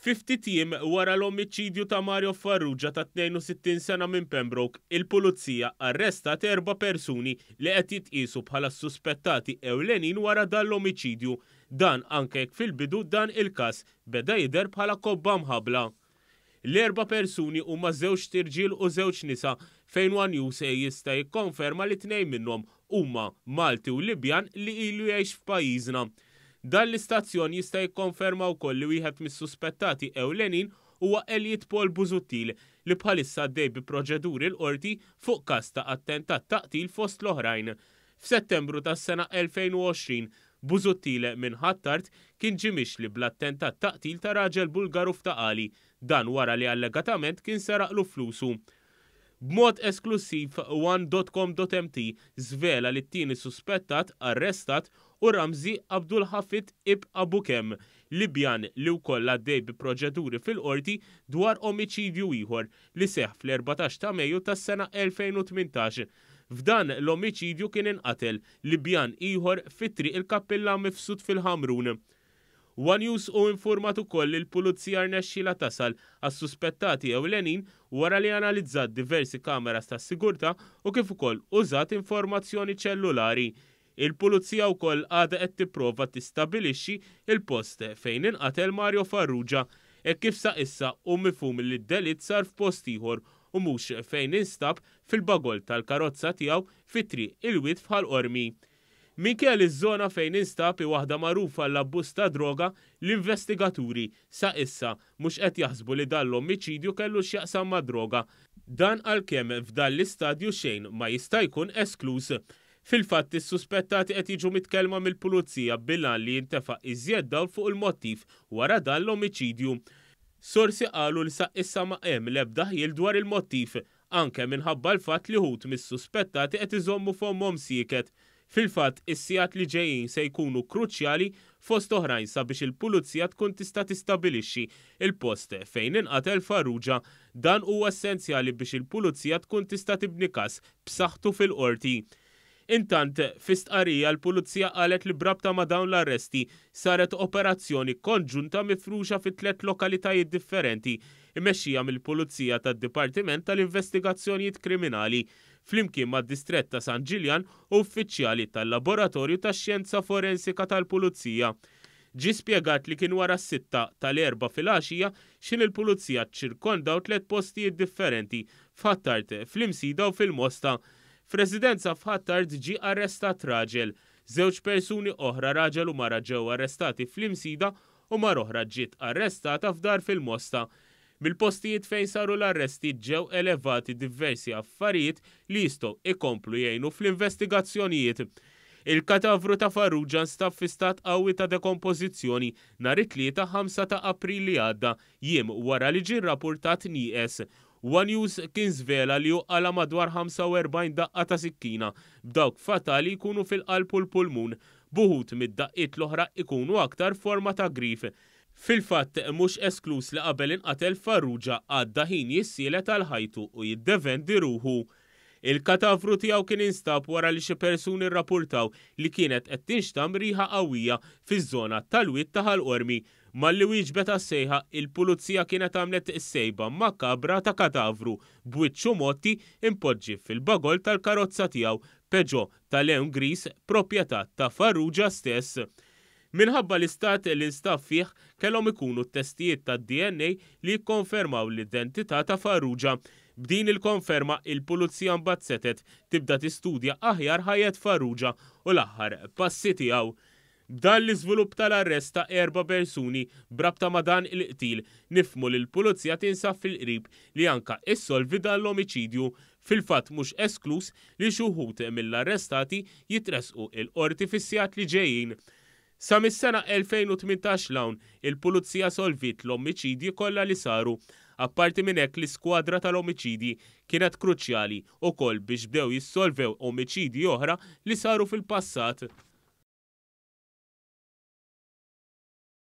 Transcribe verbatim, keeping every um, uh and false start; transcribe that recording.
ftit ijiem wara l-omiċidju ta' Mario Farrugia ta' tnejn u sittin sena minn Pembroke, il-pulizija arrestat erba' persuni li qed jitqiesu bħala suspettati ewlenin wara dan l-omiċidju. Dan anke jekk fil-bidu dan il-każ beda jidher bħala kobba mħabbla. L-erba' persuni huma żewġ tirġiel u żewġ nisa fejn One News jista' jikkonferma li tnejn minnhom huma Malti u Libjan li ilu jgħix f'pajjiżna. Dan l-istazzjon jista' jikkonferma wkoll li wieħed mis-suspettati ewlenin huwa Elliot Paul Busuttil li bħalissa għaddej bi proċeduri l-qorti fuq każ ta' attentat taqtil fost l-oħrajn. F'Settembru tas-sena elfejn u għoxrin, Busuttil minn Ħattart kien ġie mixli bl-attentat taqtil ta' raġel Bulgaru f'Taqali, dan wara li allegatament kien seraqlu flusu. B'mod esklusiv one dot com dot m t żvela li t-tieni suspettat arrestat u Ramzi Abdul Hafid Ibn Abukem, Libjan li wkoll għaddej bi proċeduri fil-qorti dwar omiċidju ieħor li seħħ fl-erbatax ta' Mejju tas-sena elfejn u tmintax. F'dan l-omiċidju kien inqatel Libjan ieħor fit-triq il-Kappilla Mifsud fil-Ħamrun. One News u informat ukoll li l-pulizija rnexxiela tasal għas-suspettati ewlenin wara li analizzat diversi kameras tas-sigurtà u kif ukoll użat informazzjoni ċellulari. Il-pulizija wkoll għadha qed tipprova tistabbilixxi il-post fejn inqatel Mario Farrugia e kif sa issa hu mifhum li d-delitt sar f'post ieħor u mhux fejn instab fil-bagol tal-karozza tiegħu fit-triq il-Wid f'Ħalqormi. Minkejja li ż-żona fejn instab hi waħda magħrufa l-abbuż ta' droga, l-investigaturi sa issa mhux qed jaħsbu li dan l-omiċidju kellu x'jaqsam ma' droga. Dan għalkemm f'dan l-istadju xejn ma jista' jkun esklus. Fil-fatt is-suspettati qed jiġu mitkellma mill-pulizija bilan li jintefaq iżjed dawl fuq il-mottiv wara dan l-omiċidju. Sorsi qalu li sa issa ma hemm l-ebda ħiel dwar il-mottiv, anke minħabba l-fatt li ħut mis-suspettati qed iżommu f'ommhom sieket. Fil-fatt is-sigħat li ġejjin se jkunu kruċjali fost oħrajn sabiex il-pulizija tkun tista' tistabbilixxi il-post fejn inqatel Farrugia. Dan huwa essenzjali biex il-pulizija tkun tista' tibni każ b'saħħtu fil-qorti. Intant, fi stqarrija l-pulizija qalet li brabta ma' dawn l-arresti saret operazzjoni konġunta mifruxa fi tliet lokalitajiet differenti imexxija mill-Pulizija tad-Dipartiment tal-Investigazzjonijiet Kriminali flimkien mad-Distrett ta' San Ġiljan u uffiċjali tal-Laboratorju tax-Xjenza Forensika tal-Pulizija. Ġie spjegat li kien wara s-sitta tal-erba' filgħaxija x'in il-Pulizija ċirkondaw tliet postijiet differenti f'Ħattart, fl-Imsida u fil-Mosta. F'residenza f'Ħattart ġie arrestat raġel. Żewġ persuni oħra raġel u mara ġew arrestati fl-Imsida u mara oħra ġiet arrestata f'dar fil-Mosta. Mill-postijiet fejn saru l-arresti ġew elevati diversi affarijiet li jistgħu ikomplu jgħinu fl-investigazzjonijiet. Il-katavru ta' Farrugia nstab fi stat qawwi ta' dekompożizzjoni nhar it-tlieta ħamsa ta' April li għadda, jiem wara li ġie rrappurtat nieqes. One News kien żvela li juqqala madwar ħamsa u erbgħin daqqa ta' sikkina, b'dawk fatali jkunu fil-qalb u l-pulmun, buħud mid-daqqiet l-oħra ikunu aktar forma ta' grif. Fil-fatt mhux esklus li qabel inqatel Farrugia għadda ħin jissielet għal ħajtu u jiddefendi ruħu. Il-katavru tiegħu kien instab wara li xi persuni rrappurtaw li kienet qed tinxtam riħa qawwija fiż-żona tal-Wid ta' Ħalqormi. Malli wieġbet għas-sejħa, il-pulizija kienet għamlet is-sejba makkabra ta' katavru b'wiċċu motti impoġġi fil-bagol tal-karozza tiegħu Peugeot tal-Leon Gris proprjetà ta' Farrugia stess. Minħabba l-istat li nstab fih kellhom ikunu t-testijiet tad-D N A li jikkonfermaw l-identità ta' Farrugia. B'din il-konferma il-pulizija mbagħad setet tibda tistudja aħjar ħajjet Farrugia u l-aħħar passi tiegħu. B'dan l-iżvilupp tal-arrest ta' erba' persuni brabta ma' dan il-qtil nifhmu li l-pulizija tinsab fil-qrib li anke issolvi dan l-omiċidju. Fil-fatt mhux esklus li xi wħud mill-arrestati jitresqu il-qorti fis-sigħat li ġejjin. Sa mis-sena elfejn u tmintax l-hawn il-pulizija solvit l-omiċidji kollha li saru. Apparti minn hekk l-iskwadra tal-omiċidji kienet kruċjali wkoll biex bdew jissolvew omiċidji oħra li saru fil-passat.